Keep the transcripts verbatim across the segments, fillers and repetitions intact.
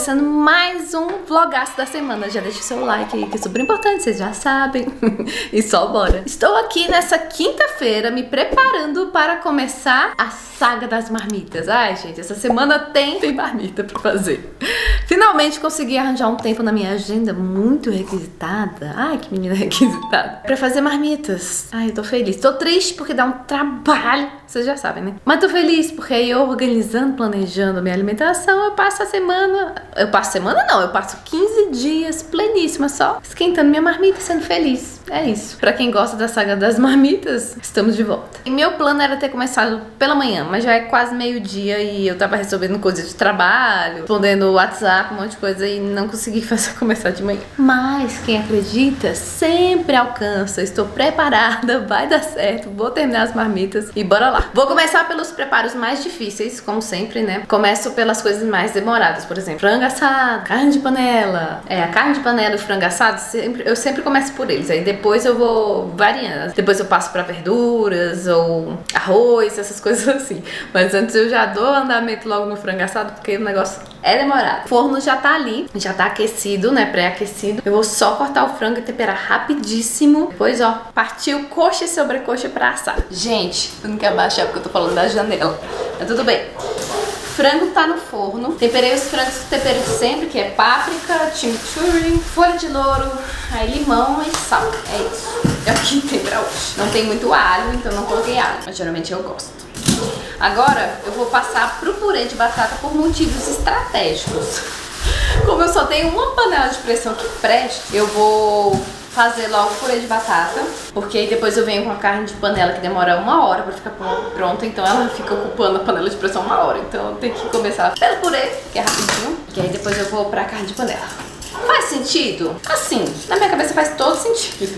começando mais um vlogaço da semana. Já deixa o seu like aí, que é super importante, vocês já sabem. E só bora. Estou aqui nessa quinta-feira me preparando para começar a saga das marmitas. Ai, gente, essa semana tem, tem marmita pra fazer. Finalmente consegui arranjar um tempo na minha agenda muito requisitada. Ai, que menina requisitada. Pra fazer marmitas. Ai, eu tô feliz. Tô triste porque dá um trabalho. Vocês já sabem, né? Mas tô feliz porque aí eu organizando, planejando minha alimentação, eu passo a semana... Eu passo semana não, eu passo quinze dias pleníssima só, esquentando minha marmita e sendo feliz. É isso. Pra quem gosta da saga das marmitas, estamos de volta. E meu plano era ter começado pela manhã, mas já é quase meio-dia e eu tava resolvendo coisas de trabalho, respondendo WhatsApp, um monte de coisa e não consegui fazer começar de manhã. Mas quem acredita sempre alcança. Estou preparada, vai dar certo, vou terminar as marmitas e bora lá. Vou começar pelos preparos mais difíceis, como sempre, né? Começo pelas coisas mais demoradas, por exemplo, frango assado, carne de panela. É, a carne de panela e o frango assado, sempre, eu sempre começo por eles, aí depois eu vou variando. Depois eu passo pra verduras ou arroz, essas coisas assim. Mas antes eu já dou andamento logo no frango assado, porque o negócio é demorado. O forno já tá ali, já tá aquecido, né, pré-aquecido. Eu vou só cortar o frango e temperar rapidíssimo. Depois, ó, partiu coxa e sobrecoxa pra assar. Gente, eu não quero baixar porque eu tô falando da janela. Mas tudo bem. Frango tá no forno. Temperei os frangos que tempero sempre, que é páprica, chimichurri, folha de louro, aí limão e sal. É isso. É o que tem pra hoje. Não tem muito alho, então não coloquei alho, mas geralmente eu gosto. Agora eu vou passar pro purê de batata por motivos estratégicos. Como eu só tenho uma panela de pressão que preste, eu vou fazer logo o purê de batata, porque aí depois eu venho com a carne de panela que demora uma hora pra ficar pronta, então ela fica ocupando a panela de pressão uma hora, então eu tenho que começar pelo purê, que é rapidinho, que aí depois eu vou pra carne de panela. Faz sentido? Assim, na minha cabeça faz todo sentido.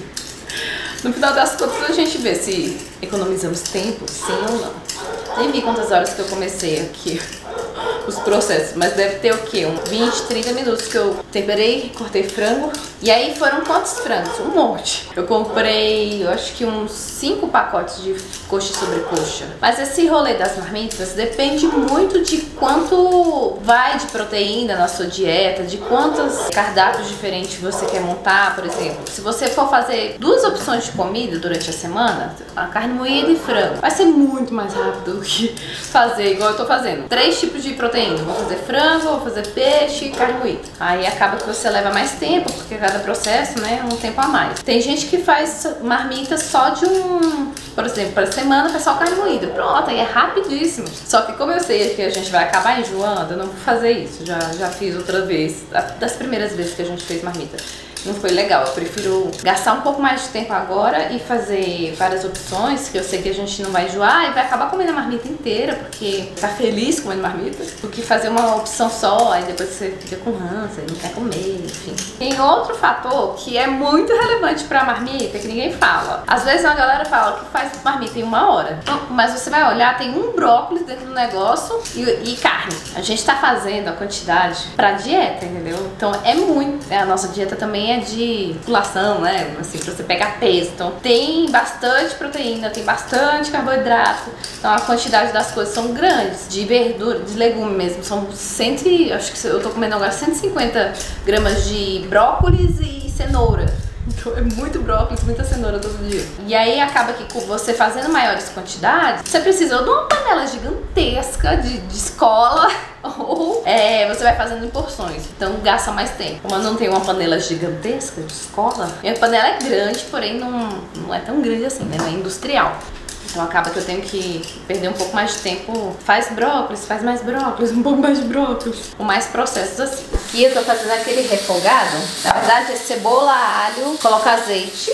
No final das contas a gente vê se economizamos tempo, sim ou não. Nem vi quantas horas que eu comecei aqui os processos, mas deve ter o quê? Uns vinte, trinta minutos que eu temperei, cortei frango. E aí foram quantos frangos? Um monte. Eu comprei, eu acho que uns cinco pacotes de coxa e sobrecoxa. Mas esse rolê das marmitas depende muito de quanto vai de proteína na sua dieta, de quantos cardápios diferentes você quer montar, por exemplo. Se você for fazer duas opções de comida durante a semana, a carne moída e frango, vai ser muito mais rápido do que fazer igual eu tô fazendo. Três tipos de proteína. Vou fazer frango, vou fazer peixe e carne moída. Aí acaba que você leva mais tempo, porque cada processo, né, um tempo a mais. Tem gente que faz marmita só de um, por exemplo, para semana faz só carne moída. Pronto, aí é rapidíssimo. Só que como eu sei que a gente vai acabar enjoando, eu não vou fazer isso. Já, já fiz outra vez, das primeiras vezes que a gente fez marmita. Não foi legal, eu prefiro gastar um pouco mais de tempo agora e fazer várias opções, que eu sei que a gente não vai enjoar e vai acabar comendo a marmita inteira, porque tá feliz comendo marmita, do que fazer uma opção só, aí depois você fica com rança e não quer comer, enfim. Tem outro fator que é muito relevante pra marmita, que ninguém fala. Às vezes a galera fala que faz marmita em uma hora, mas você vai olhar, tem um brócolis dentro do negócio e, e carne. A gente tá fazendo a quantidade pra dieta, entendeu? Então é muito, a nossa dieta também é de população, né? Assim, pra você pegar peso. Então tem bastante proteína, tem bastante carboidrato. Então a quantidade das coisas são grandes. De verdura, de legume mesmo. São cem, acho que eu tô comendo agora cento e cinquenta gramas de brócolis e cenoura. Então é muito brócolis, muita cenoura todo dia. E aí acaba que com você fazendo maiores quantidades, você precisa de uma panela gigantesca de, de escola, ou é, você vai fazendo em porções. Então gasta mais tempo. Como eu não tenho uma panela gigantesca de escola, minha panela é grande, porém não, não é tão grande assim, né? Não é industrial. Então acaba que eu tenho que perder um pouco mais de tempo. Faz brócolis, faz mais brócolis, um pouco mais de brócolis. Com mais processos assim. Aqui eu tô fazendo aquele refogado. Na verdade é cebola, alho, coloco azeite.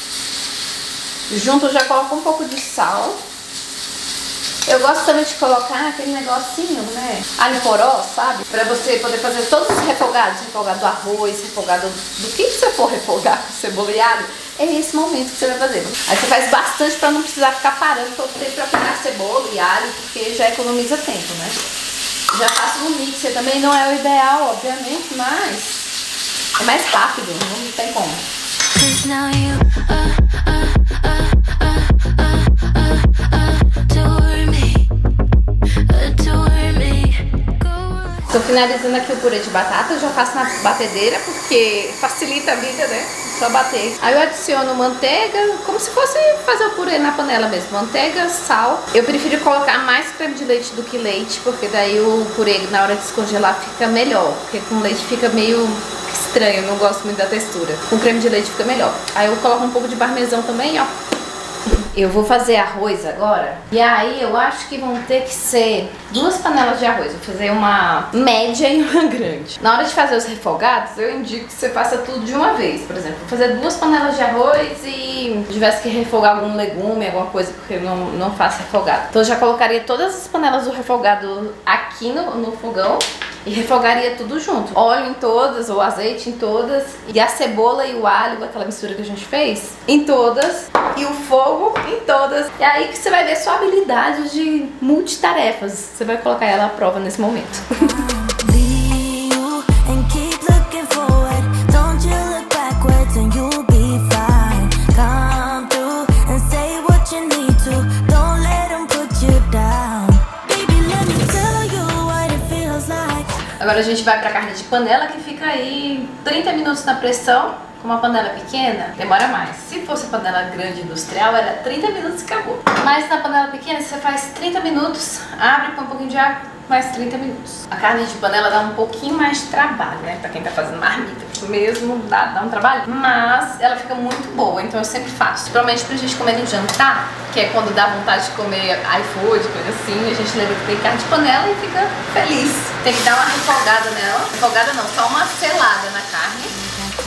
Junto eu já coloco um pouco de sal. Eu gosto também de colocar aquele negocinho, né? Alho poró, sabe? Pra você poder fazer todos os refogados. Refogado do arroz, refogado do que você for refogar com cebola e alho. É esse momento que você vai fazer. Aí você faz bastante pra não precisar ficar parando todo tempo pra pegar cebola e alho, porque já economiza tempo, né? Já faço no mixer, também não é o ideal, obviamente, mas é mais rápido, não tem como. Tô finalizando aqui o purê de batata, eu já faço na batedeira porque facilita a vida, né? Só bater. Aí eu adiciono manteiga, como se fosse fazer o purê na panela mesmo. Manteiga, sal. Eu prefiro colocar mais creme de leite do que leite, porque daí o purê na hora de descongelar fica melhor. Porque com leite fica meio estranho, eu não gosto muito da textura. Com creme de leite fica melhor. Aí eu coloco um pouco de parmesão também, ó. Eu vou fazer arroz agora. E aí eu acho que vão ter que ser duas panelas de arroz. Vou fazer uma média e uma grande. Na hora de fazer os refogados, eu indico que você faça tudo de uma vez. Por exemplo, vou fazer duas panelas de arroz e se tivesse que refogar algum legume, alguma coisa, porque eu não, não faço refogado. Então eu já colocaria todas as panelas do refogado aqui no, no fogão. E refogaria tudo junto. Óleo em todas, ou azeite em todas. E a cebola e o alho, aquela mistura que a gente fez, em todas. E o fogo em todas. E aí que você vai ver sua habilidade de multitarefas. Você vai colocar ela à prova nesse momento. Agora a gente vai pra carne de panela, que fica aí trinta minutos na pressão. Com uma panela pequena, demora mais. Se fosse panela grande industrial, era trinta minutos e acabou. Mas na panela pequena, você faz trinta minutos, abre, põe um pouquinho de água, mais trinta minutos. A carne de panela dá um pouquinho mais de trabalho, né? Pra quem tá fazendo marmita mesmo, dá, dá um trabalho. Mas ela fica muito boa, então eu sempre faço. Provavelmente pra gente comer no jantar, que é quando dá vontade de comer iFood, coisa assim, a gente lembra que tem carne de panela e fica feliz. Tem que dar uma refogada nela. Refogada não, só uma selada na carne.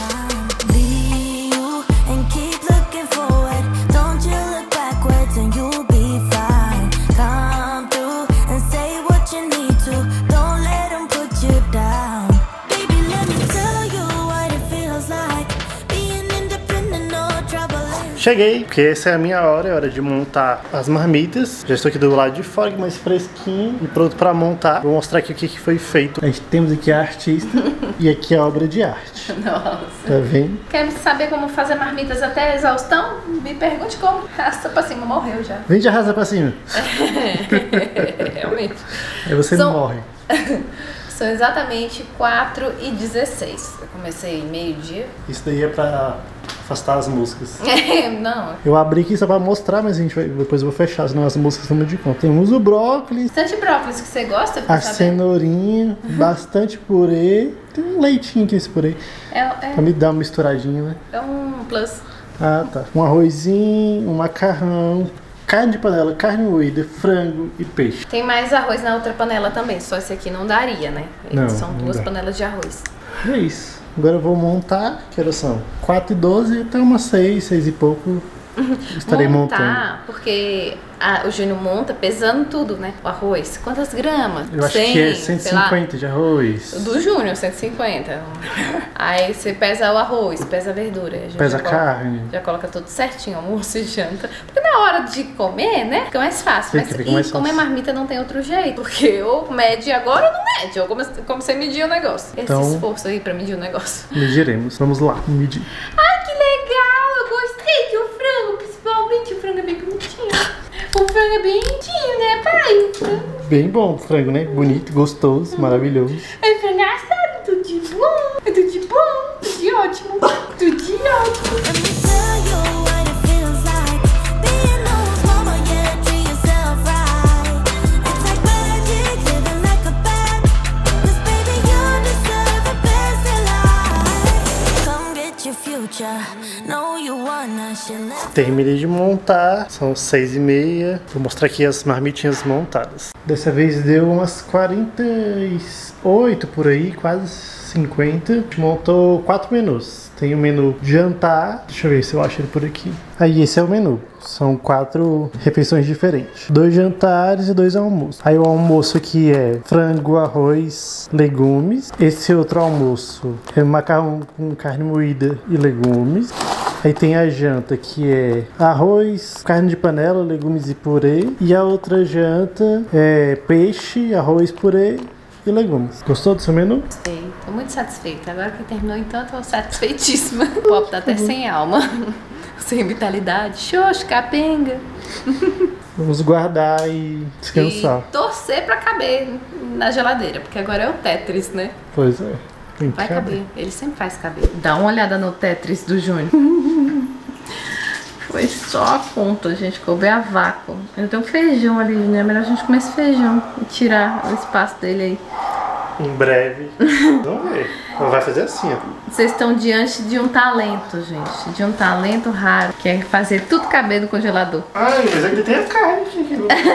Cheguei, porque essa é a minha hora, é hora de montar as marmitas. Já estou aqui do lado de fora, mais fresquinho e pronto para montar. Vou mostrar aqui o que foi feito. A gente temos aqui a artista e aqui a obra de arte. Nossa. Tá vendo? Quer saber como fazer marmitas até a exaustão? Me pergunte como. Arrasta pra cima, morreu já. Vem de arrasta pra cima. Realmente. Aí você São... não morre. São exatamente quatro e dezesseis. Eu comecei meio-dia. Isso daí é pra afastar as moscas. Não. Eu abri aqui só pra mostrar, mas a gente vai, depois eu vou fechar, senão as moscas estão de conta. Temos o brócolis. Bastante brócolis que você gosta? A cenourinha, bastante purê. Tem um leitinho aqui esse purê. É, é, pra me dar uma misturadinha, né? É um plus. Ah, tá. Um arrozinho, um macarrão. Carne de panela, carne moída, frango e peixe. Tem mais arroz na outra panela também, só esse aqui não daria, né? Não, São não duas dá. panelas de arroz. É isso. Agora eu vou montar, que horas são? quatro e doze até umas seis, seis e pouco. Estarei montar, montando. Porque a, o Júnior monta pesando tudo, né? O arroz. Quantas gramas? Eu acho cem, que é cento e cinquenta de arroz. Do Júnior, cento e cinquenta. Aí você pesa o arroz, pesa a verdura. A gente Pesa já a carne. Coloca, já coloca tudo certinho, almoço e janta. Porque na hora de comer, né? Fica mais fácil. Fica, Mas fica e mais comer fácil. marmita não tem outro jeito. Porque ou mede agora ou não mede. Ou como, como você medir o negócio. Esse Então, esforço aí pra medir o negócio. Mediremos. Vamos lá, medir. Ai, que legal! Eu gostei que o frango, principalmente o frango é bem bonitinho. O frango é bem bonitinho, né, pai? Bem bom o frango, né? Bonito, gostoso, maravilhoso. É frango assado, tudo de bom, tudo de bom, tudo de ótimo, tudo de ótimo. Terminei de montar, são seis e meia. Vou mostrar aqui as marmitinhas montadas. Dessa vez deu umas quarenta e oito por aí, quase cinquenta. A gente montou quatro menus. Tem o menu jantar, deixa eu ver se eu acho ele por aqui. Aí esse é o menu, são quatro refeições diferentes. Dois jantares e dois almoços. Aí o almoço aqui é frango, arroz, legumes. Esse outro almoço é macarrão com carne moída e legumes. Aí tem a janta que é arroz, carne de panela, legumes e purê. E a outra janta é peixe, arroz, purê e legumes. Gostou do seu menu? Gostei, tô muito satisfeita. Agora que terminou, então, tô satisfeitíssima. O copo tá até sem alma, sem vitalidade. Xoxo, capenga. Vamos guardar e descansar. E torcer pra caber na geladeira, porque agora é o Tetris, né? Pois é. Tem que Vai caber. caber, ele sempre faz caber. Dá uma olhada no Tetris do Júnior. Foi só a conta, gente, coube a vácuo. Eu tenho feijão ali, né? É melhor a gente comer esse feijão e tirar o espaço dele aí. Em breve. Vamos ver. Vai fazer assim, ó. Vocês estão diante de um talento, gente. De um talento raro, que é fazer tudo caber no congelador. Ai, mas aqui tem a carne aqui.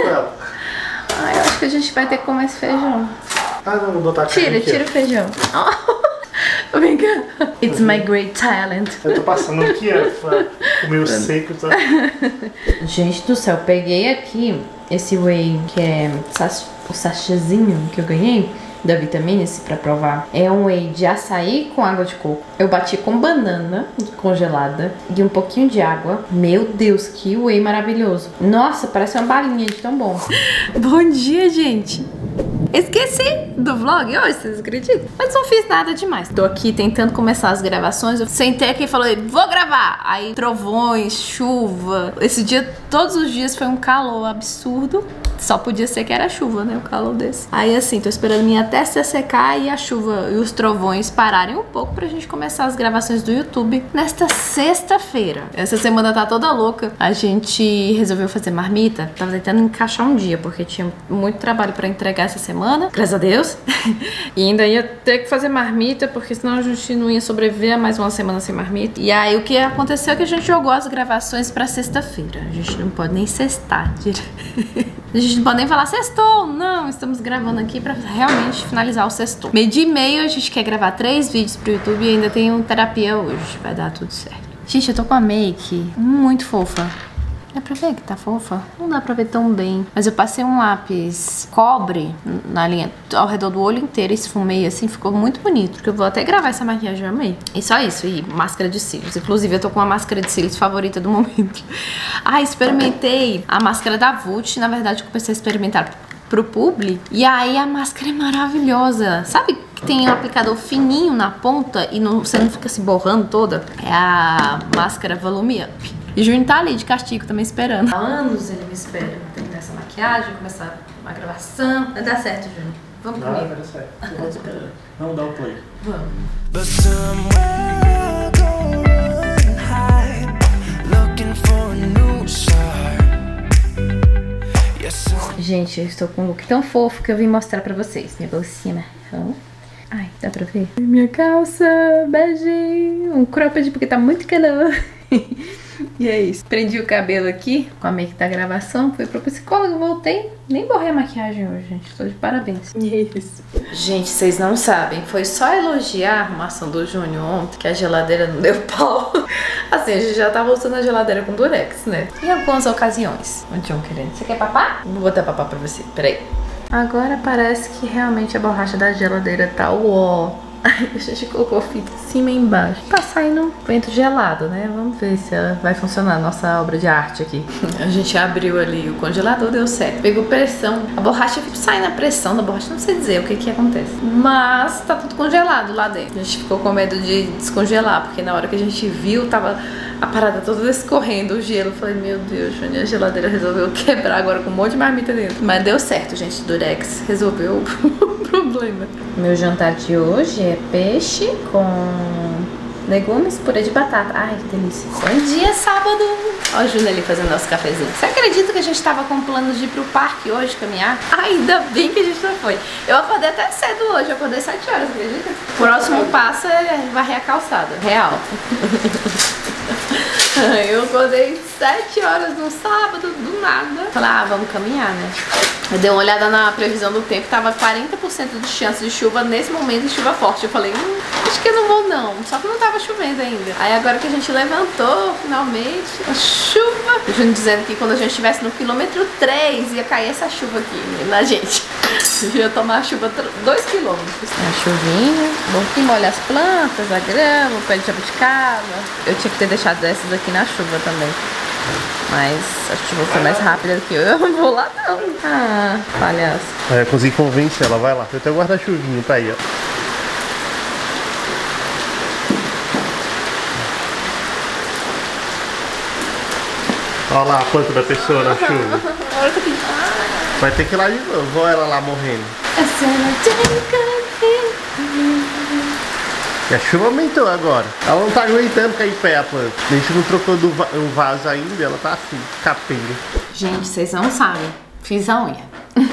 Ah, eu acho que a gente vai ter que comer esse feijão. Ah, não, vou botar a Tira, carne aqui, tira ó. o feijão. Vem cá. It's my great talent. Eu tô passando aqui, ó, pra comer o seco. Tá? Gente do céu, peguei aqui esse whey que é o sachêzinho que eu ganhei da Vitamine-se pra provar. É um whey de açaí com água de coco. Eu bati com banana congelada e um pouquinho de água. Meu Deus, que whey maravilhoso. Nossa, parece uma balinha de tão bom. Bom dia, gente. Esqueci do vlog hoje, vocês acreditam? Mas não fiz nada demais. Tô aqui tentando começar as gravações. Eu sentei aqui e falei, vou gravar. Aí trovões, chuva. Esse dia, todos os dias foi um calor absurdo. Só podia ser que era chuva, né? O calor desse. Aí assim, tô esperando minha testa secar e a chuva e os trovões pararem um pouco pra gente começar as gravações do YouTube nesta sexta-feira. Essa semana tá toda louca. A gente resolveu fazer marmita. Tava tentando encaixar um dia, porque tinha muito trabalho pra entregar essa semana. Graças a Deus. E ainda ia ter que fazer marmita, porque senão a gente não ia sobreviver a mais uma semana sem marmita. E aí o que aconteceu é que a gente jogou as gravações pra sexta-feira. A gente não pode nem sextar direito. A gente não pode nem falar sextou, não, estamos gravando aqui pra realmente finalizar o sextou. Meio dia e meio a gente quer gravar três vídeos pro YouTube e ainda tem um terapia hoje, vai dar tudo certo. Gente, eu tô com a make muito fofa. Dá pra ver que tá fofa? Não dá pra ver tão bem. Mas eu passei um lápis cobre na linha ao redor do olho inteiro, esfumei assim, ficou muito bonito. Porque eu vou até gravar essa maquiagem, eu amei. E só isso, e máscara de cílios. Inclusive, eu tô com uma máscara de cílios favorita do momento. Ah, experimentei a máscara da Vult. Na verdade, eu comecei a experimentar pro publi. E aí, a máscara é maravilhosa. Sabe que tem um aplicador fininho na ponta e não, você não fica se borrando toda? É a máscara Volume Up. E o Júnior tá ali de castigo, também esperando. Há anos ele me espera. Terminar essa maquiagem, começar a gravação. Vai dar certo, Júnior. Vamos Não, comigo. vai dar certo. Vamos dar o play. Vamos. But somewhere going high, looking for a new start. Yes, sir. Gente, eu estou com um look tão fofo que eu vim mostrar pra vocês. Minha bolsinha marrom. Ai, dá pra ver? Minha calça, beijinho. Um cropped porque tá muito calor. E é isso. Prendi o cabelo aqui com a make da gravação. Fui pro psicólogo, voltei. Nem borrei a maquiagem hoje, gente. Tô de parabéns. E é isso. Gente, vocês não sabem. Foi só elogiar a arrumação do Júnior ontem que a geladeira não deu pau. Assim, a gente já tava usando a geladeira com durex, né? Em algumas ocasiões. O John querendo. Você quer papá? Vou botar papá pra você. Peraí. Agora parece que realmente a borracha da geladeira tá uó. A gente colocou fita em cima e embaixo. Tá saindo vento gelado, né? Vamos ver se ela vai funcionar a nossa obra de arte aqui. A gente abriu ali o congelador, deu certo. Pegou pressão. A borracha fica saindo a pressão da borracha. Não sei dizer o que que acontece. Mas tá tudo congelado lá dentro. A gente ficou com medo de descongelar, porque na hora que a gente viu, tava a parada toda escorrendo, o gelo. Eu falei, meu Deus, Júnior, a geladeira resolveu quebrar agora com um monte de marmita dentro. Mas deu certo, gente. Durex resolveu o problema. Meu jantar de hoje é peixe com legumes, purê de batata. Ai, que delícia. Bom dia, sábado. Ó o Júnior ali fazendo nosso cafezinho. Você acredita que a gente tava com planos de ir pro parque hoje caminhar? Ainda bem que a gente não foi. Eu acordei até cedo hoje, eu acordei sete horas, acredita? O próximo passo é varrer a calçada, real. Eu acordei sete horas no sábado, do nada. Falei, ah, vamos caminhar, né? Eu dei uma olhada na previsão do tempo, tava quarenta por cento de chance de chuva nesse momento, de chuva forte. Eu falei, hum, acho que eu não vou não, só que não tava chovendo ainda. Aí agora que a gente levantou, finalmente, a chuva. O Júnior dizendo que quando a gente estivesse no quilômetro três, ia cair essa chuva aqui na gente. Ia tomar a chuva dois quilômetros. A chuvinha, bom que molha as plantas, a grama, o pé de jabuticaba. Eu tinha que ter deixado essas aqui na chuva também. Mas a chuva foi mais rápida do que eu. Eu não vou lá não. Ah, palhaço. É, eu consegui convencer ela, vai lá. Tem até o guarda-chuvinho, tá aí, ó. Olha lá a planta da pessoa na chuva. Vai ter que ir lá de novo. Olha ela lá morrendo. E a chuva aumentou agora. Ela não tá aguentando cair em pé a planta. A gente não trocou do va um vaso ainda, ela tá assim, capenga. Gente, vocês não sabem. Fiz a unha.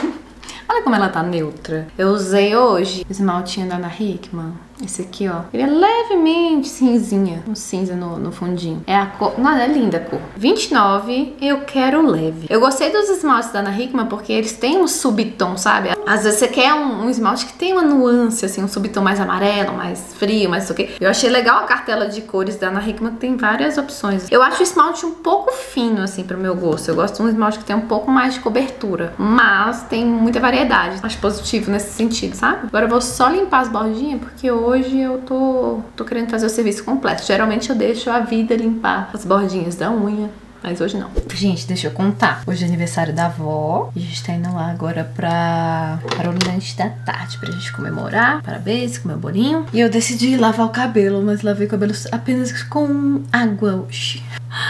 Olha como ela tá neutra. Eu usei hoje o esmaltinho da Ana Hickman. Esse aqui, ó. Ele é levemente cinzinha. Um cinza no, no fundinho. É a cor... Não, é linda a cor. vinte e nove, eu quero leve. Eu gostei dos esmaltes da Ana Hickman porque eles têm um subtom, sabe? Às vezes você quer um, um esmalte que tem uma nuance, assim, um subtom mais amarelo, mais frio, mais isso aqui. Eu achei legal a cartela de cores da Ana Hickman, que tem várias opções. Eu acho o esmalte um pouco fino, assim, pro meu gosto. Eu gosto de um esmalte que tem um pouco mais de cobertura. Mas tem muita variedade. Acho positivo nesse sentido, sabe? Agora eu vou só limpar as bordinhas, porque hoje eu tô, tô querendo fazer o serviço completo. Geralmente eu deixo a vida limpar as bordinhas da unha, mas hoje não. Gente, deixa eu contar. Hoje é aniversário da avó. A gente tá indo lá agora pra, para o lanche da tarde, pra gente comemorar. Parabéns, comer um bolinho. E eu decidi lavar o cabelo, mas lavei o cabelo apenas com água hoje.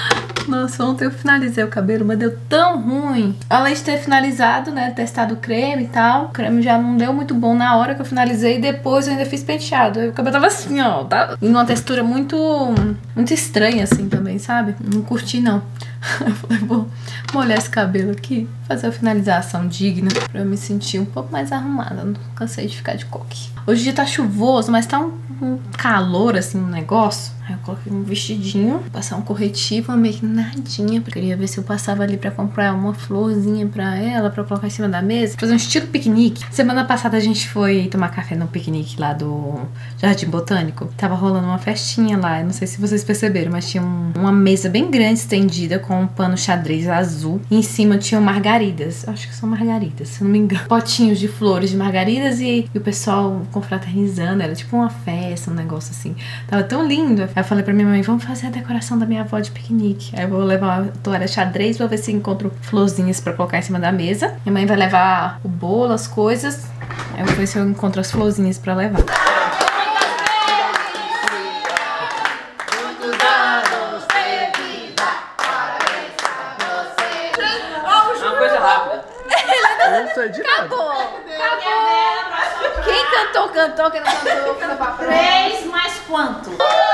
Nossa, ontem eu finalizei o cabelo, mas deu tão ruim. Além de ter finalizado, né, testado o creme e tal, o creme já não deu muito bom na hora que eu finalizei. Depois eu ainda fiz penteado. Aí o cabelo tava assim, ó, tá em uma textura muito, muito estranha assim também, sabe? Não curti, não. Eu falei, vou molhar esse cabelo aqui, fazer a finalização digna pra eu me sentir um pouco mais arrumada. Não cansei de ficar de coque. Hoje o dia tá chuvoso, mas tá um, um calor, assim, um negócio. Aí eu coloquei um vestidinho, passar um corretivo, uma maquinadinha. Queria ver se eu passava ali pra comprar uma florzinha pra ela, pra colocar em cima da mesa. Fazer um estilo piquenique. Semana passada a gente foi tomar café no piquenique lá do Jardim Botânico. Tava rolando uma festinha lá, eu não sei se vocês perceberam, mas tinha um, uma mesa bem grande, estendida, com um pano xadrez azul. E em cima tinham margaridas, acho que são margaridas, se eu não me engano. Potinhos de flores de margaridas e, e o pessoal confraternizando. Era tipo uma festa, um negócio assim. Tava tão lindo. Aí eu falei pra minha mãe, vamos fazer a decoração da minha avó de piquenique. Aí eu vou levar uma toalha xadrez, vou ver se encontro florzinhas pra colocar em cima da mesa. Minha mãe vai levar o bolo, as coisas. Aí eu vou ver se eu encontro as florzinhas pra levar. Uma coisa rápida. Acabou! Acabou! Quem cantou, cantou, quem não cantou, fica pra frente. Três mais quanto?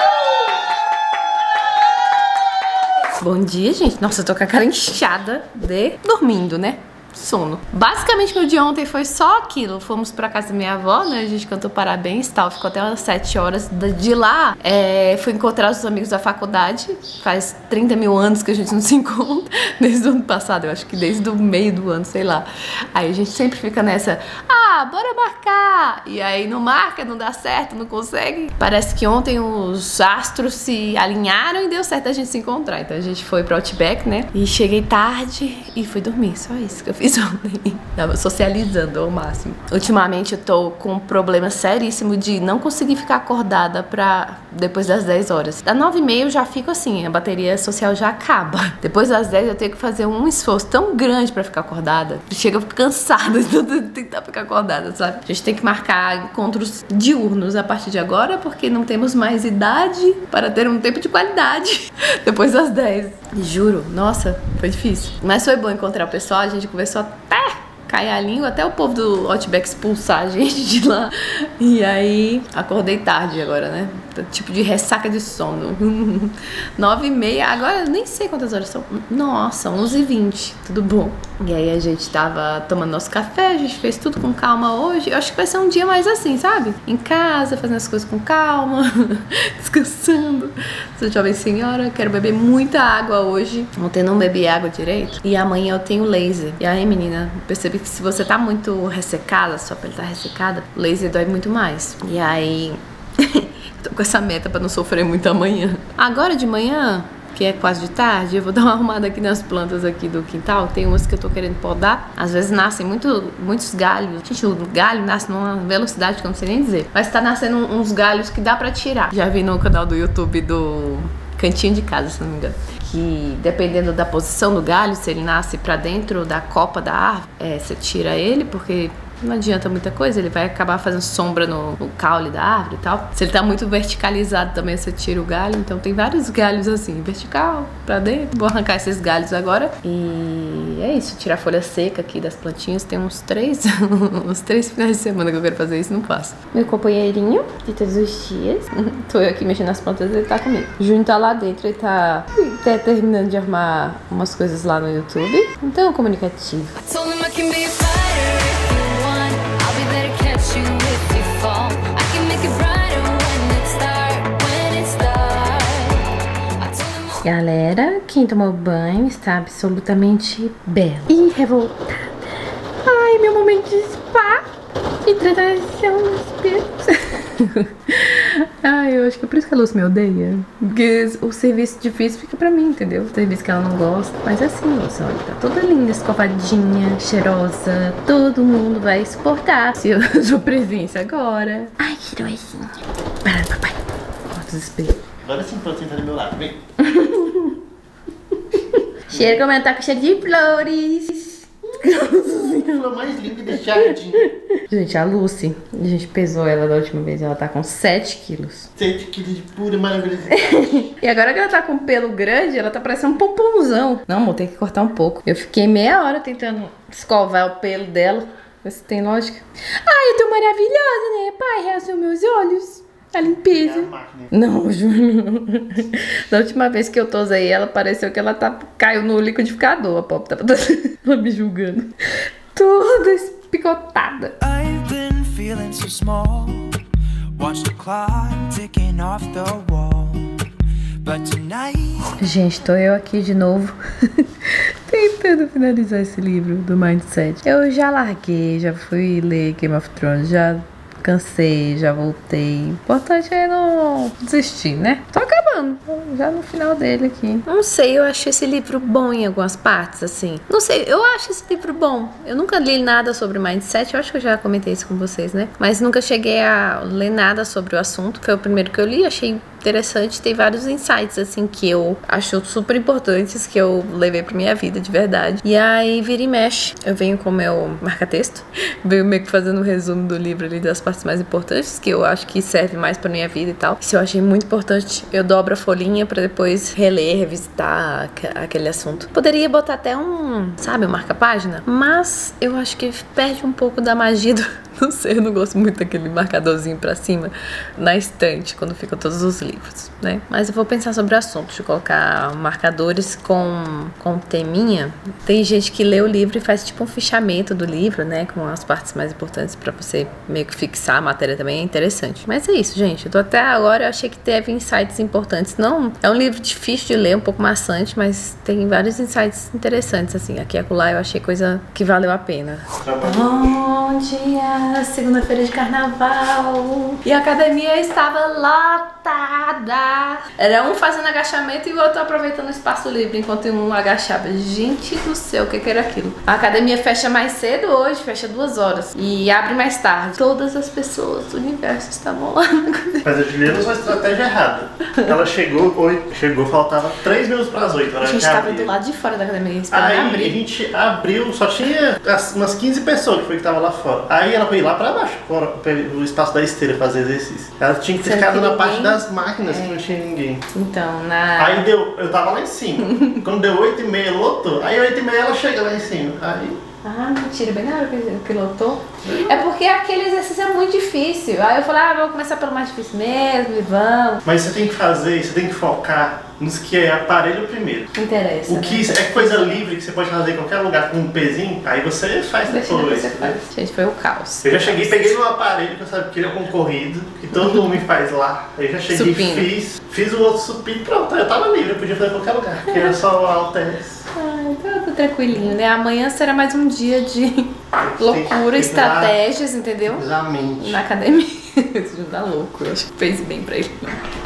Bom dia, gente. Nossa, eu tô com a cara inchada de dormindo, né? Sono. Basicamente, meu dia ontem foi só aquilo. Fomos pra casa da minha avó, né? A gente cantou parabéns e tal. Ficou até umas sete horas. De lá, é, fui encontrar os amigos da faculdade. Faz trinta mil anos que a gente não se encontra. Desde o ano passado, eu acho que desde o meio do ano, sei lá. Aí a gente sempre fica nessa, ah, bora marcar. E aí não marca, não dá certo, não consegue. Parece que ontem os astros se alinharam e deu certo a gente se encontrar. Então a gente foi pro Outback, né? E cheguei tarde e fui dormir. Só isso que eu fiz ontem. Tava socializando ao máximo. Ultimamente eu tô com um problema seríssimo de não conseguir ficar acordada pra depois das dez horas. Das nove e meia eu já fico assim, a bateria social já acaba. Depois das dez eu tenho que fazer um esforço tão grande pra ficar acordada. Chega, eu fico cansada de tentar ficar acordada, sabe? A gente tem que marcar encontros diurnos a partir de agora, porque não temos mais idade para ter um tempo de qualidade depois das dez. Juro, nossa, foi difícil. Mas foi bom encontrar o pessoal, a gente conversou até cair a língua, até o povo do Outback expulsar a gente de lá. E aí, acordei tarde agora, né? Tipo de ressaca de sono. Nove e meia, agora eu nem sei quantas horas são. Nossa, onze e vinte, tudo bom. E aí a gente tava tomando nosso café, a gente fez tudo com calma hoje. Eu acho que vai ser um dia mais assim, sabe? Em casa, fazendo as coisas com calma, descansando. Sou jovem senhora, quero beber muita água hoje. Ontem não bebi água direito. E amanhã eu tenho laser. E aí, menina, percebi que se você tá muito ressecada, sua pele tá ressecada, laser dói muito mais. E aí... tô com essa meta pra não sofrer muito amanhã. Agora de manhã, que é quase de tarde, eu vou dar uma arrumada aqui nas plantas aqui do quintal. Tem umas que eu tô querendo podar. Às vezes nascem muito, muitos galhos. Gente, o galho nasce numa velocidade que eu não sei nem dizer. Mas tá nascendo uns galhos que dá pra tirar. Já vi no canal do YouTube do Cantinho de Casa, se não me engano. Que dependendo da posição do galho, se ele nasce pra dentro da copa da árvore, é, você tira ele, porque não adianta muita coisa, ele vai acabar fazendo sombra no, no caule da árvore e tal. Se ele tá muito verticalizado também, você tira o galho. Então tem vários galhos assim, vertical, pra dentro. Vou arrancar esses galhos agora. E é isso, tirar a folha seca aqui das plantinhas. Tem uns três, uns três finais de semana que eu quero fazer isso, não faço. Meu companheirinho de todos os dias. Tô eu aqui mexendo nas plantas, ele tá comigo. O Júnior tá lá dentro, ele tá, tá terminando de arrumar umas coisas lá no YouTube. Então, comunicativo. Told him I can be a fighter if you want. I'll be there to catch you if you fall. I can make it brighter when it starts, when it starts. I told him Galera, quem tomou banho está absolutamente bela e revoltada. Ai, meu momento de spa e tratação dos pelos. Ai, eu acho que é por isso que a Lúcia me odeia. Porque o serviço difícil fica pra mim, entendeu? O serviço que ela não gosta. Mas assim, Lúcia, olha, tá toda linda, escovadinha, cheirosa. Todo mundo vai suportar a sua presença agora. Ai, que doisinha. Para, papai. Corta os espelhos. Agora sim pode sentar do meu lado, vem. Cheiro como ela tá com cheiro de flores. A mais linda desse jardim. Gente, a Lucy, a gente pesou ela da última vez, ela tá com sete quilos. sete quilos de pura maravilha. E agora que ela tá com pelo grande, ela tá parecendo um pomponzão. Não, amor, tem que cortar um pouco. Eu fiquei meia hora tentando escovar o pelo dela. Ver se tem lógica. Ai, eu tô maravilhosa, né? Pai, realçou meus olhos. A limpeza. Não, Júnior. Da última vez que eu tosei ela, pareceu que ela tá, caiu no liquidificador. A pobre tava ela me julgando. Toda espicotada. I've been feeling so small. Watch the clock ticking off the wall. But tonight. Gente, tô eu aqui de novo tentando finalizar esse livro do Mindset. Eu já larguei, já fui ler Game of Thrones, já cansei, já voltei. O importante é não desistir, né? Tô acabando, já no final dele aqui. Não sei, eu acho esse livro bom em algumas partes, assim. Não sei, eu acho esse livro bom. Eu nunca li nada sobre Mindset, eu acho que eu já comentei isso com vocês, né? Mas nunca cheguei a ler nada sobre o assunto. Foi o primeiro que eu li, achei interessante, tem vários insights, assim, que eu acho super importantes, que eu levei pra minha vida, de verdade. E aí, vira e mexe, eu venho com o meu marca-texto, venho meio que fazendo um resumo do livro ali, das partes mais importantes, que eu acho que serve mais pra minha vida e tal. Se eu achei muito importante, eu dobro a folhinha pra depois reler, revisitar aquele assunto. Poderia botar até um, sabe, um marca-página, mas eu acho que perde um pouco da magia do... Não sei, eu não gosto muito daquele marcadorzinho pra cima na estante, quando ficam todos os livros, né? Mas eu vou pensar sobre o assunto, deixa eu colocar marcadores com, com teminha. Tem gente que lê o livro e faz tipo um fichamento do livro, né? Com as partes mais importantes pra você meio que fixar a matéria também, é interessante. Mas é isso, gente, eu tô até agora, eu achei que teve insights importantes. Não, é um livro difícil de ler, um pouco maçante, mas tem vários insights interessantes, assim. Aqui e acolá eu achei coisa que valeu a pena. Bom dia! Segunda-feira de carnaval e a academia estava lotada. Era um fazendo agachamento e o outro aproveitando o espaço livre enquanto um agachava. Gente do céu, o que, que era aquilo? A academia fecha mais cedo hoje, fecha duas horas e abre mais tarde. Todas as pessoas do universo estavam lá na academia. Mas a Juliana usou a estratégia errada. Ela chegou, oito, chegou, faltava três minutos para as oito. A gente estava do lado de fora da academia esperando Aí abrir. a gente abriu, só tinha umas quinze pessoas que foi que tava lá fora. Aí ela foi lá pra baixo, fora, o espaço da esteira fazer exercício. Ela tinha que ter Será ficado que na parte ninguém? das máquinas É. que não tinha ninguém. Então, na... Aí deu, eu tava lá em cima. Quando deu oito e meia, lotou. Aí oito e meia ela chega lá em cima. Aí... Ah, mentira, bem na hora que, que lotou. É porque aquele exercício é muito difícil. Aí eu falei, ah, vou começar pelo mais difícil mesmo e vamos. Mas você tem que fazer, você tem que focar nos que é aparelho primeiro. Não interessa. O que né? é coisa livre que você pode fazer em qualquer lugar com um pezinho, aí você faz Deixa depois. você faz. Gente, foi o caos. Eu já cheguei, peguei um aparelho que eu sabia que ele é concorrido, que todo mundo faz lá. Aí já cheguei, Supino. fiz, fiz o outro supino, pronto, eu tava livre, eu podia fazer em qualquer lugar, porque era só halteres. Ai, tá tudo tranquilinho, né? Amanhã será mais um dia de loucura, Tem que usar- estratégias, entendeu? Usar a mente. Na academia. Isso não dá louco, eu acho que fez bem pra ele.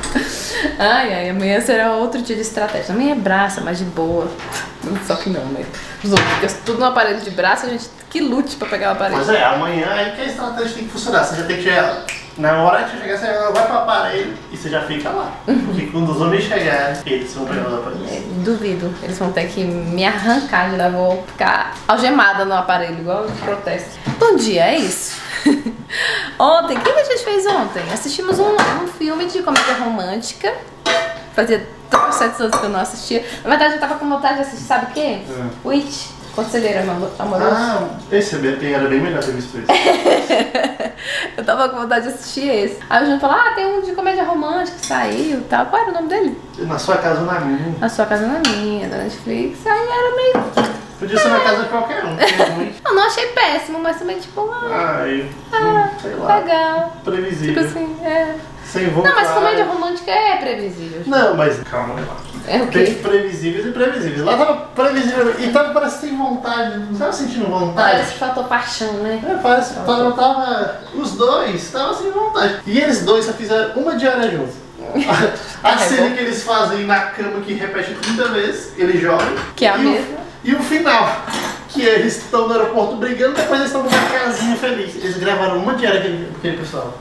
Ai, ai, amanhã será outro dia de estratégia. Amanhã é braço, mas de boa. Só que não, né? Os outros ficam tudo no aparelho de braço, a gente que lute pra pegar o aparelho. Mas é, amanhã aí que a estratégia tem que funcionar. Você já tem que chegar. Na hora que você chegar, você vai pro aparelho e você já fica lá. Porque quando os homens chegarem, eles vão pegar os aparelhos. É, duvido. Eles vão ter que me arrancar de lá. Vou ficar algemada no aparelho, igual os protestos. Bom um dia, é isso. Ontem, o que a gente fez ontem? Assistimos um, um filme de comédia romântica. Fazia trocentos anos que eu não assistia. Na verdade, eu tava com vontade de assistir, sabe o quê? É. Witch, Conselheiro Amoroso. Ah, esse era bem melhor ter visto esse. Eu tava com vontade de assistir esse. Aí o Júnior falou, ah, tem um de comédia romântica que saiu e tal. Qual era o nome dele? Na Sua Casa ou na Minha. Na Sua Casa ou na Minha, da Netflix. Aí era meio... Podia ser na casa de qualquer um, que é ruim. Eu não achei péssimo, mas também tipo, ah, Ah, eu, ah, sei lá, legal. previsível. Tipo assim, é. Sem vontade. Não, mas comédia romântica é previsível. Não, mas calma lá. É o Tem quê? previsíveis e previsíveis. Lá tava previsível e tava parece sem vontade. Não tava sentindo vontade? Parece que faltou paixão, né? É, parece que tava, tava. Os dois estavam sem vontade. E eles dois só fizeram uma diária juntos. A, a cena que eles fazem na cama que repete trinta vezes, eles jogam. Que é a e mesma. O, e o final, que eles estão no aeroporto brigando, depois eles estão numa casinha feliz. Eles gravaram uma diária aquele, aquele pessoal.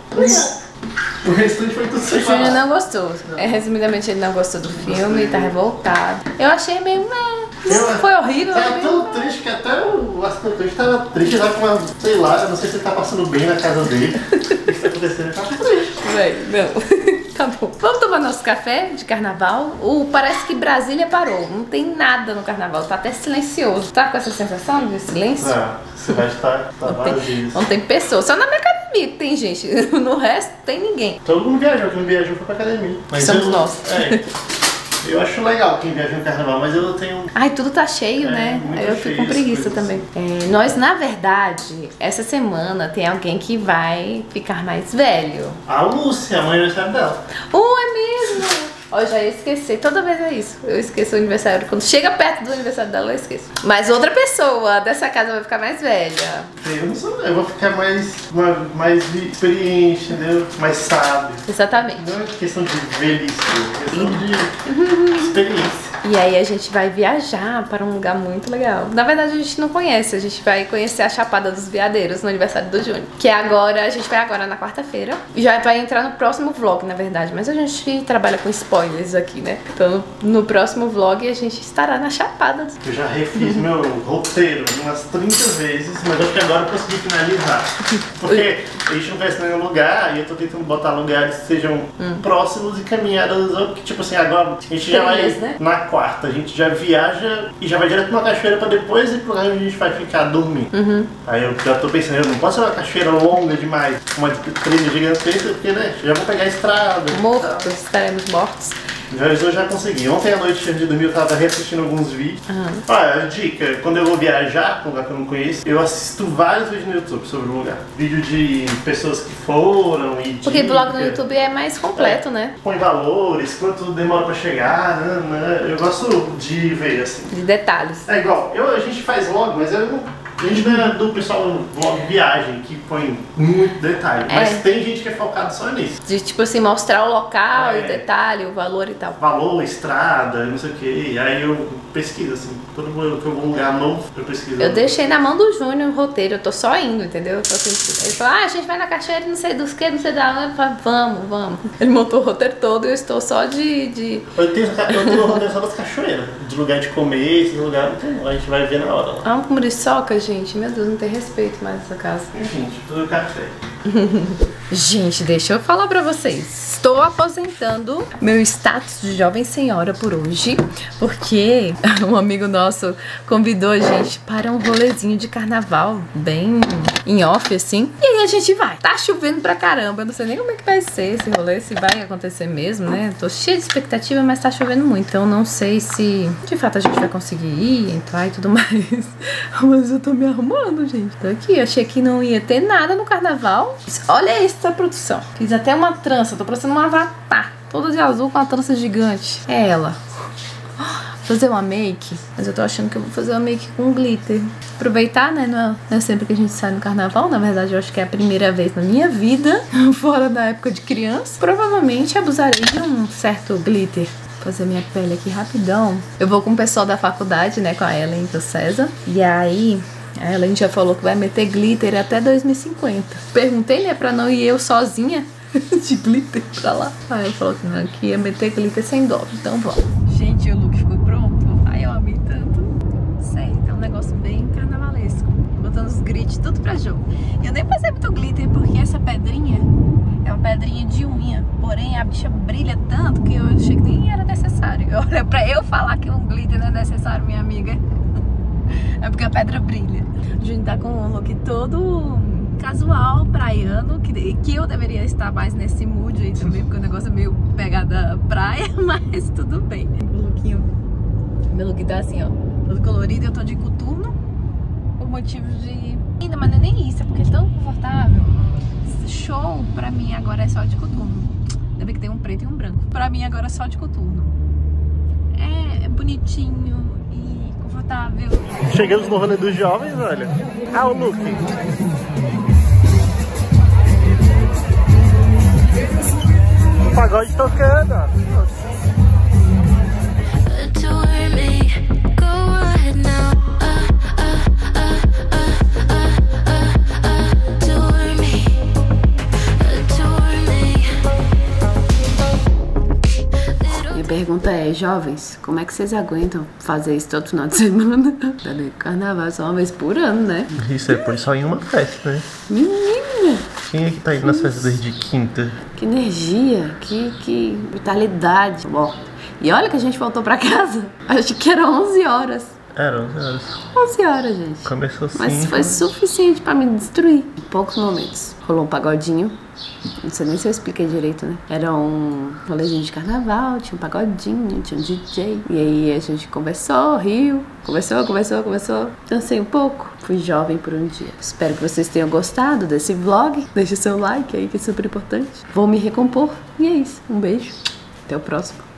O restante foi tudo O Júnior separado. não gostou. É, resumidamente, ele não gostou do filme, tá revoltado. Eu achei meio. Né, Eu- foi horrível. Tava meio- tão triste que até o assistente tava triste, tava com uma, sei lá, eu não sei se ele tá passando bem na casa dele. O que tá acontecendo? Ele tava triste. Véi, não. Acabou. Vamos tomar nosso café de carnaval? O, parece que Brasília parou. Não tem nada no carnaval. Tá até silencioso. Tá com essa sensação de silêncio? Ah, você vai estar tá Não tem, vazio. não tem pessoa. Só na minha academia que tem gente. No resto, tem ninguém. Todo mundo viajou, quem viajou foi pra academia. Somos eu, nós. É, eu acho legal quem viaja no carnaval, mas eu tenho. Ai, tudo tá cheio, É, né? muito Aí eu fico cheio com as preguiça coisas. também. É, nós, na verdade, essa semana tem alguém que vai ficar mais velho. A Lúcia, a mãe do aniversário dela. Uh, é mesmo! Ó, eu já ia esquecer. Toda vez é isso. Eu esqueço o aniversário. Quando chega perto do aniversário dela, eu esqueço. Mas outra pessoa dessa casa vai ficar mais velha. Eu não sou, eu vou ficar mais, mais, mais experiente, entendeu? Mais sábio. Exatamente. Não é questão de velhice, é questão de experiência. E aí a gente vai viajar para um lugar muito legal. Na verdade, a gente não conhece. A gente vai conhecer a Chapada dos Veadeiros no aniversário do Júnior. Que é agora, a gente vai agora na quarta-feira. Já vai entrar no próximo vlog, na verdade. Mas a gente trabalha com spoilers aqui, né? Então, no próximo vlog, a gente estará na Chapada dos... Eu já refiz meu roteiro umas trinta vezes, mas acho que agora eu consegui finalizar. Porque a gente não conhece nenhum lugar e eu tô tentando botar lugares que sejam próximos e caminhadas. ou que, Tipo assim, agora a gente já vai Trilhas, né? na quarta, a gente já viaja e já vai direto pra uma cachoeira pra depois ir pro lugar onde a gente vai ficar dormindo. Aí eu já tô pensando, eu não posso ser uma cachoeira longa demais, uma trilha gigantesca, porque né, já vou pegar a estrada. Mortos, estaremos mortos. Mas eu já consegui. Ontem à noite, antes de dormir, eu tava reassistindo alguns vídeos. Olha, dica, quando eu vou viajar pra um lugar que eu não conheço, eu assisto vários vídeos no YouTube sobre o lugar. Vídeo de pessoas que foram e Porque dica. vlog no YouTube é mais completo, né? Põe valores, quanto demora pra chegar, né, né. Eu gosto de ver, assim. De detalhes. É igual, eu, a gente faz vlog, mas eu não... A gente não é do pessoal do vlog viagem, que põe muito detalhe. É. Mas tem gente que é focado só nisso. De, tipo assim, mostrar o local, É. o detalhe, o valor e tal. Valor, estrada, não sei o que. Aí eu pesquiso, assim. Todo mundo que eu vou um lugar novo, eu pesquiso. Eu deixei na mão do Júnior o roteiro, eu tô só indo, entendeu? Eu tô assim, ele falou, ah, a gente vai na cachoeira, não sei dos que, não sei da onde. Eu falei, vamos, vamos. Ele montou o roteiro todo e eu estou só de... de... Eu tenho, eu tenho o roteiro só das cachoeiras. De lugar de comer, esses lugares, a gente vai ver na hora lá. Ah, uma muriçoca, gente. Meu Deus, não tem respeito mais nessa casa. Enfim, tudo café. Gente, deixa eu falar pra vocês. Estou aposentando meu status de jovem senhora por hoje, porque um amigo nosso convidou a gente para um rolezinho de carnaval, bem em off, assim. E aí a gente vai. Tá chovendo pra caramba, eu não sei nem como é que vai ser esse rolê, se vai acontecer mesmo, né? Tô cheia de expectativa, mas tá chovendo muito, então não sei se de fato a gente vai conseguir ir, entrar e tudo mais. Mas eu tô me arrumando, gente. Tô aqui, achei que não ia ter nada no carnaval. Olha essa produção. Fiz até uma trança, tô parecendo um avatar. Toda de azul com uma trança gigante. É ela. Fazer uma make, mas eu tô achando que eu vou fazer uma make com glitter. Aproveitar, né? Não é, não é sempre que a gente sai no carnaval. Na verdade, eu acho que é a primeira vez na minha vida, fora da época de criança. Provavelmente abusarei de um certo glitter. Fazer minha pele aqui rapidão. Eu vou com o pessoal da faculdade, né? Com a Ellen e o César. E aí... a Ellen já falou que vai meter glitter até dois mil e cinquenta. Perguntei, né, pra não ir eu sozinha de glitter pra lá. Aí ela falou que não, que ia meter glitter sem dó. Então vamos. Gente, o look ficou pronto. Ai, eu amei tanto. Sei, tá um negócio bem carnavalesco. Botando os grit, tudo pra jogo. Eu nem passei muito glitter porque essa pedrinha é uma pedrinha de unha. Porém, a bicha brilha tanto que eu achei que nem era necessário. Olha, pra eu falar que um glitter não é necessário, minha amiga, é porque a pedra brilha. A gente tá com um look todo casual, praiano, que, que eu deveria estar mais nesse mood aí também, porque o negócio é meio pegada praia, mas tudo bem. O lookinho, meu look tá assim, ó, todo colorido, eu tô de coturno, por motivos de... Ainda, mas não é nem isso, é porque é tão confortável. Show, pra mim, agora é só de coturno. Ainda bem que tem um preto e um branco. Pra mim, agora é só de coturno. É, é bonitinho e confortável. Chegamos no rolê dos jovens, olha. Ah, o look. O pagode tocando, ó. Adore me, go ahead now. Uh, uh, uh, uh, uh, uh, adore me, adore me. Minha pergunta é, jovens, como é que vocês aguentam fazer isso todo final de semana? Carnaval só uma vez por ano, né? Isso é por só em uma festa, né? Menina! Quem é que tá indo nas festas desde quinta? Que energia, que, que vitalidade. Bom, e olha que a gente voltou pra casa, acho que eram onze horas. Eram onze horas. onze horas, gente. Começou assim. Mas foi suficiente pra me destruir em poucos momentos. Rolou um pagodinho. Não sei nem se eu expliquei direito, né? Era um rolezinho de carnaval, tinha um pagodinho, tinha um D J. E aí a gente conversou, riu, conversou, conversou, conversou. Dancei um pouco, fui jovem por um dia. Espero que vocês tenham gostado desse vlog. Deixe seu like aí, que é super importante. Vou me recompor. E é isso. Um beijo. Até o próximo.